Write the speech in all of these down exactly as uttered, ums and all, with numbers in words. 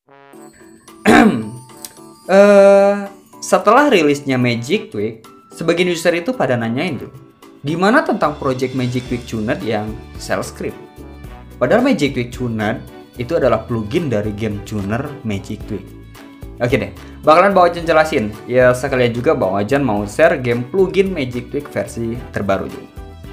uh, setelah rilisnya Magic Tweak, sebagian user itu pada nanyain tuh, gimana tentang project Magic Tweak Tuned yang Shell Script? Padahal Magic Tweak Tuned itu adalah plugin dari game tuner Magic Tweak. Oke deh, bakalan Bang Ojan jelasin. Ya sekalian juga Bang Ojan mau share game plugin Magic Tweak versi terbaru juga.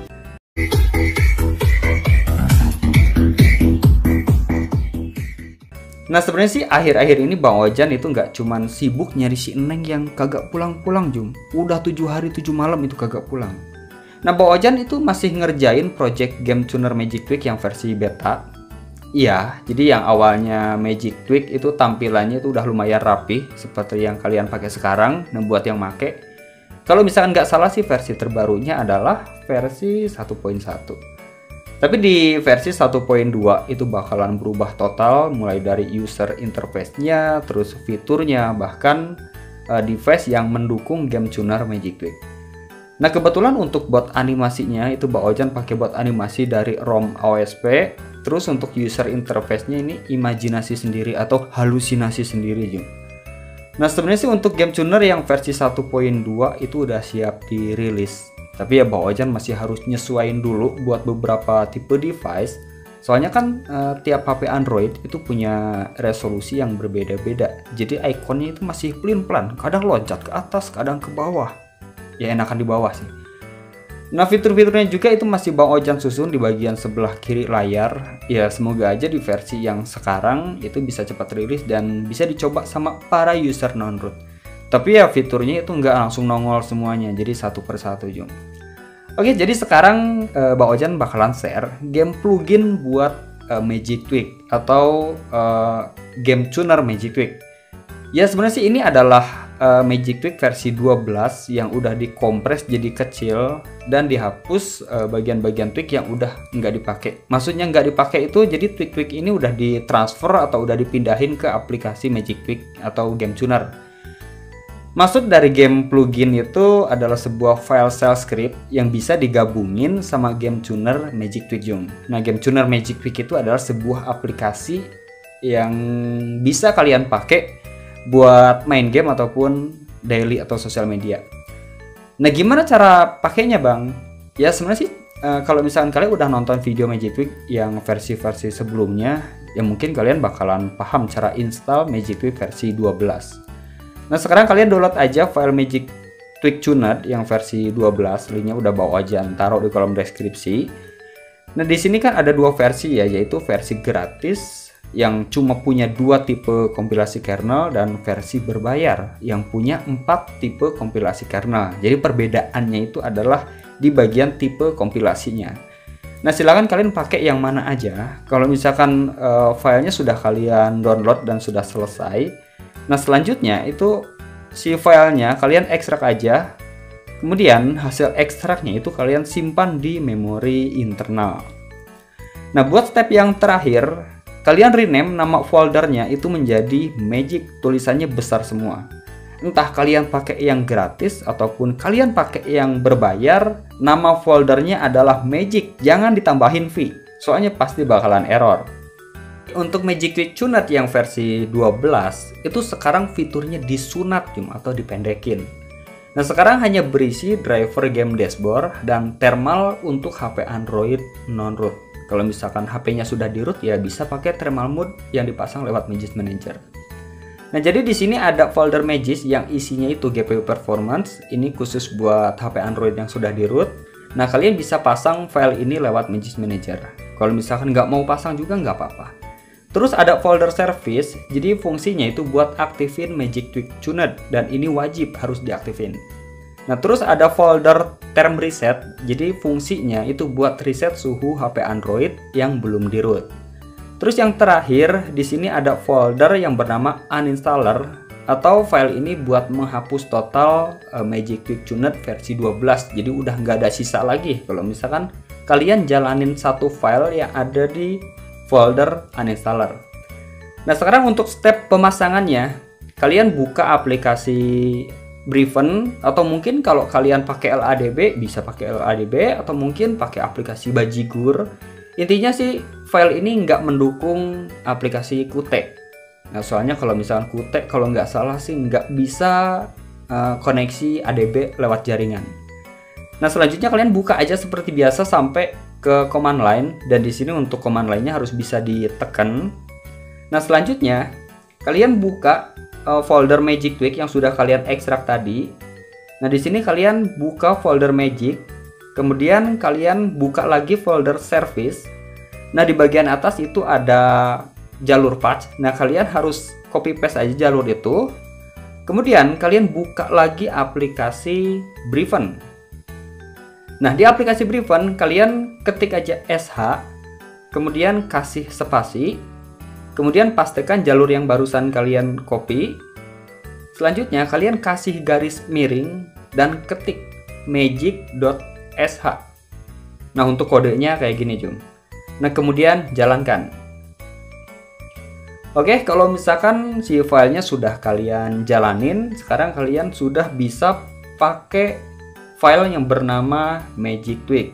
Nah sebenarnya sih akhir-akhir ini Bang Ojan itu nggak cuman sibuk nyari si Eneng yang kagak pulang-pulang Jum. Udah tujuh hari tujuh malam itu kagak pulang. Nah Bang Ojan itu masih ngerjain project game tuner Magic Tweak yang versi beta. Iya, jadi yang awalnya Magic Tweak itu tampilannya itu udah lumayan rapi seperti yang kalian pakai sekarang. Nah buat yang make, kalau misalkan nggak salah sih versi terbarunya adalah versi satu titik satu. Tapi di versi satu titik dua itu bakalan berubah total, mulai dari user interface-nya, terus fiturnya, bahkan uh, device yang mendukung game tuner Magic Tweak. Nah kebetulan untuk bot animasinya itu Bang Ojan pakai bot animasi dari ROM O S P. Terus untuk user interface-nya ini imajinasi sendiri atau halusinasi sendiri juga. Nah sebenarnya sih untuk game tuner yang versi satu titik dua itu udah siap dirilis. Tapi ya Bang Ojan masih harus nyesuaiin dulu buat beberapa tipe device. Soalnya kan eh, tiap H P Android itu punya resolusi yang berbeda-beda. Jadi ikonnya itu masih pelin-pelan, kadang loncat ke atas, kadang ke bawah. Ya enakan di bawah sih. Nah fitur-fiturnya juga itu masih Bang Ojan susun di bagian sebelah kiri layar. Ya semoga aja di versi yang sekarang itu bisa cepat rilis dan bisa dicoba sama para user non-root. Tapi ya fiturnya itu nggak langsung nongol semuanya, jadi satu persatu Jum. Oke, jadi sekarang eh, Bang Ojan bakalan share game plugin buat eh, Magic Tweak atau eh, game tuner Magic Tweak. Ya sebenarnya sih ini adalah uh, Magic Tweak versi dua belas yang udah dikompres jadi kecil dan dihapus bagian-bagian uh, tweak yang udah nggak dipakai. Maksudnya nggak dipakai itu jadi tweak-tweak ini udah ditransfer atau udah dipindahin ke aplikasi Magic Tweak atau game tuner. Maksud dari game plugin itu adalah sebuah file shell script yang bisa digabungin sama game tuner Magic Tweak Jung. Nah game tuner Magic Tweak itu adalah sebuah aplikasi yang bisa kalian pakai buat main game ataupun daily atau sosial media. Nah gimana cara pakainya Bang? Ya sebenarnya sih e, kalau misalkan kalian udah nonton video Magic Tweak yang versi-versi sebelumnya, ya mungkin kalian bakalan paham cara install Magic Tweak versi dua belas. Nah sekarang kalian download aja file Magic Tweak Tuned yang versi dua belas, linknya udah bawa aja, taruh di kolom deskripsi. Nah di sini kan ada dua versi ya, yaitu versi gratis yang cuma punya dua tipe kompilasi kernel dan versi berbayar yang punya empat tipe kompilasi kernel. Jadi perbedaannya itu adalah di bagian tipe kompilasinya. Nah silahkan kalian pakai yang mana aja. Kalau misalkan uh, filenya sudah kalian download dan sudah selesai, nah selanjutnya itu si filenya kalian ekstrak aja. Kemudian hasil ekstraknya itu kalian simpan di memori internal. Nah buat step yang terakhir, kalian rename nama foldernya itu menjadi Magic, tulisannya besar semua. Entah kalian pakai yang gratis ataupun kalian pakai yang berbayar, nama foldernya adalah Magic, jangan ditambahin V, soalnya pasti bakalan error. Untuk Magic Tweak Tuned yang versi dua belas, itu sekarang fiturnya disunat atau dipendekin. Nah sekarang hanya berisi driver game dashboard dan thermal untuk H P Android non-root. Kalau misalkan H P-nya sudah di root ya bisa pakai thermal mode yang dipasang lewat Magisk Manager. Nah, jadi di sini ada folder Magisk yang isinya itu G P U performance. Ini khusus buat H P Android yang sudah di root. Nah, kalian bisa pasang file ini lewat Magisk Manager. Kalau misalkan nggak mau pasang juga nggak apa-apa. Terus ada folder service. Jadi fungsinya itu buat aktifin Magic Tweak Tuned dan ini wajib harus diaktifin. Nah terus ada folder term reset, jadi fungsinya itu buat reset suhu H P Android yang belum di root. Terus yang terakhir di sini ada folder yang bernama uninstaller atau file ini buat menghapus total uh, Magic Tweak Tuned versi dua belas. Jadi udah nggak ada sisa lagi kalau misalkan kalian jalanin satu file yang ada di folder uninstaller. Nah sekarang untuk step pemasangannya, kalian buka aplikasi Briven atau mungkin kalau kalian pakai L A D B bisa pakai L A D B atau mungkin pakai aplikasi Bajigur. Intinya sih file ini nggak mendukung aplikasi Qt. Nah, soalnya kalau misalkan Qt kalau nggak salah sih nggak bisa uh, koneksi A D B lewat jaringan. Nah, selanjutnya kalian buka aja seperti biasa sampai ke command line, dan di sini untuk command line-nya harus bisa ditekan. Nah, selanjutnya kalian buka uh, folder Magic Tweak yang sudah kalian ekstrak tadi. Nah, di sini kalian buka folder Magic, kemudian kalian buka lagi folder Service. Nah, di bagian atas itu ada jalur patch. Nah, kalian harus copy paste aja jalur itu. Kemudian kalian buka lagi aplikasi Breven. Nah, di aplikasi Breven kalian ketik aja S H, kemudian kasih spasi, kemudian pastekan jalur yang barusan kalian copy. Selanjutnya kalian kasih garis miring dan ketik magic.sh. Nah, untuk kodenya kayak gini, Jum. Nah, kemudian jalankan. Oke, kalau misalkan si filenya sudah kalian jalanin, sekarang kalian sudah bisa pakai file yang bernama Magic Tweak.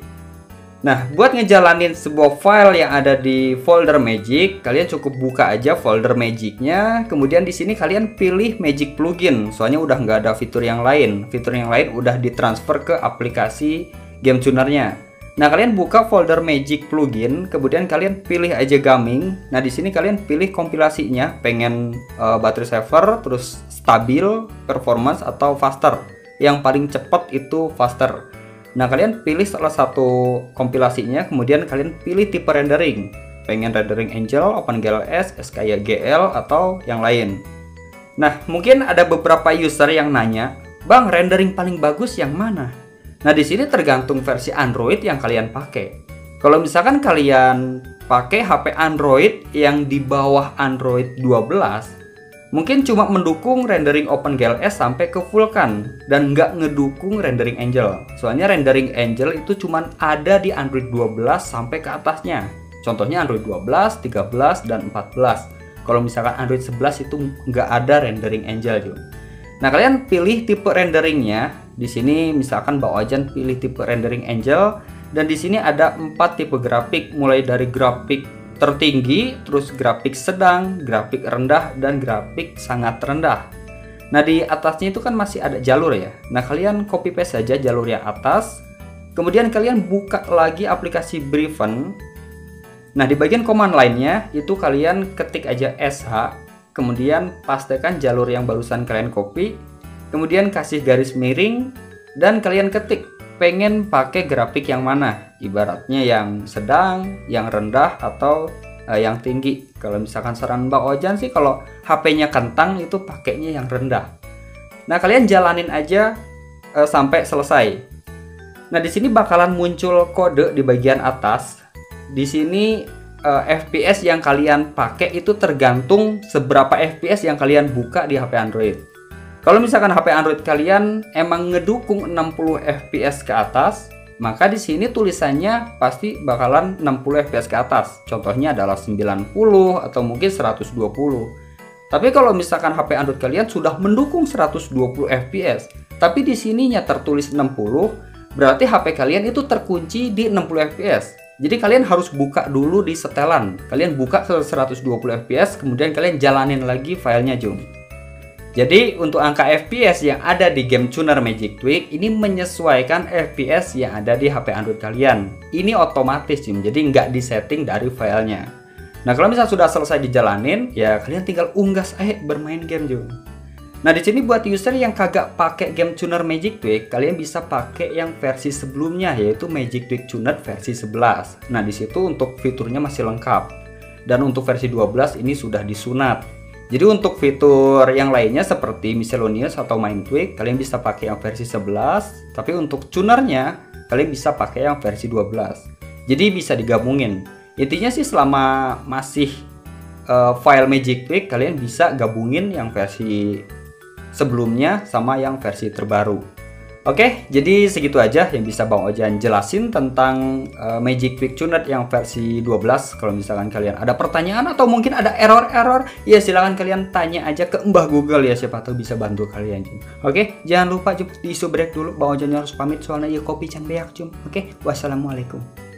Nah, buat ngejalanin sebuah file yang ada di folder Magic, kalian cukup buka aja folder Magicnya. Kemudian di sini kalian pilih Magic Plugin, soalnya udah nggak ada fitur yang lain. Fitur yang lain udah ditransfer ke aplikasi Game Tuner-nya. Nah, kalian buka folder Magic Plugin, kemudian kalian pilih aja Gaming. Nah, di sini kalian pilih kompilasinya, pengen uh, baterai saver, terus stabil, performance atau faster. Yang paling cepat itu faster. Nah, kalian pilih salah satu kompilasinya, kemudian kalian pilih tipe rendering. Pengen rendering Angel, OpenGLS, S K Y G L, atau yang lain. Nah, mungkin ada beberapa user yang nanya, "Bang, rendering paling bagus yang mana?" Nah, di sini tergantung versi Android yang kalian pakai. Kalau misalkan kalian pakai H P Android yang di bawah Android dua belas, mungkin cuma mendukung rendering OpenGLS sampai ke Vulkan dan nggak ngedukung rendering Angel. Soalnya rendering Angel itu cuma ada di Android dua belas sampai ke atasnya. Contohnya Android dua belas, tiga belas, dan empat belas. Kalau misalkan Android sebelas itu nggak ada rendering Angel juga. Nah, kalian pilih tipe renderingnya. Di sini misalkan Bang Ojan pilih tipe rendering Angel, dan di sini ada empat tipe grafik, mulai dari grafik tertinggi, terus grafik sedang, grafik rendah, dan grafik sangat rendah. Nah, di atasnya itu kan masih ada jalur ya. Nah, kalian copy paste saja jalur yang atas, kemudian kalian buka lagi aplikasi Breven. Nah, di bagian command line-nya itu kalian ketik aja S H, kemudian pastekan jalur yang barusan kalian copy, kemudian kasih garis miring, dan kalian ketik pengen pakai grafik yang mana, ibaratnya yang sedang, yang rendah, atau uh, yang tinggi. Kalau misalkan saran Mbak Ojan sih kalau H P-nya kentang itu pakainya yang rendah. Nah, kalian jalanin aja uh, sampai selesai. Nah, di sini bakalan muncul kode di bagian atas. Di sini uh, F P S yang kalian pakai itu tergantung seberapa F P S yang kalian buka di H P Android. Kalau misalkan H P Android kalian emang ngedukung enam puluh F P S ke atas, maka di sini tulisannya pasti bakalan enam puluh F P S ke atas. Contohnya adalah sembilan puluh atau mungkin seratus dua puluh. Tapi kalau misalkan H P Android kalian sudah mendukung seratus dua puluh F P S, tapi di sininya tertulis enam puluh, berarti H P kalian itu terkunci di enam puluh F P S. Jadi kalian harus buka dulu di setelan. Kalian buka ke seratus dua puluh F P S, kemudian kalian jalanin lagi filenya, Jum. Jadi untuk angka F P S yang ada di Game Tuner Magic Tweak ini menyesuaikan F P S yang ada di H P Android kalian. Ini otomatis, Jum. Jadi nggak disetting dari filenya. Nah, kalau misalnya sudah selesai dijalanin, ya kalian tinggal unggas aja bermain game, Jum. Nah, di sini buat user yang kagak pakai Game Tuner Magic Tweak, kalian bisa pakai yang versi sebelumnya, yaitu Magic Tweak Tuner versi sebelas. Nah, di situ untuk fiturnya masih lengkap. Dan untuk versi dua belas ini sudah disunat. Jadi untuk fitur yang lainnya seperti miscellaneous atau main tweak, kalian bisa pakai yang versi sebelas, tapi untuk tunernya kalian bisa pakai yang versi dua belas. Jadi bisa digabungin. Intinya sih selama masih uh, file Magic Tweak, kalian bisa gabungin yang versi sebelumnya sama yang versi terbaru. Oke, jadi segitu aja yang bisa Bang Ojan jelasin tentang uh, Magic Tweak Tuner yang versi dua belas. Kalau misalkan kalian ada pertanyaan atau mungkin ada error-error, ya silahkan kalian tanya aja ke Mbah Google ya, siapa tahu bisa bantu kalian. Oke, jangan lupa di isu break dulu. Bang Ojan harus pamit soalnya ya kopi can beak, Cum. Oke, wassalamualaikum.